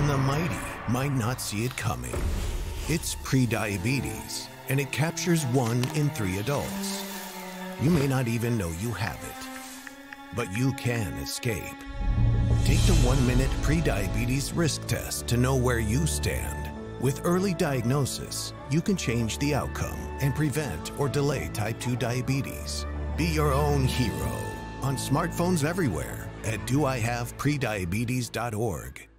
the mighty might not see it coming. It's prediabetes, and it captures 1 in 3 adults. You may not even know you have it, but you can escape. Take the 1-minute prediabetes risk test to know where you stand. With early diagnosis, you can change the outcome and prevent or delay type 2 diabetes. Be your own hero on smartphones everywhere at doihaveprediabetes.org.